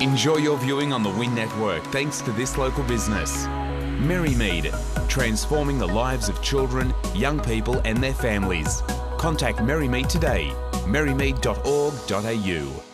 Enjoy your viewing on the Win Network thanks to this local business. Merrymead, transforming the lives of children, young people and their families. Contact Merrymead today, merrymead.org.au.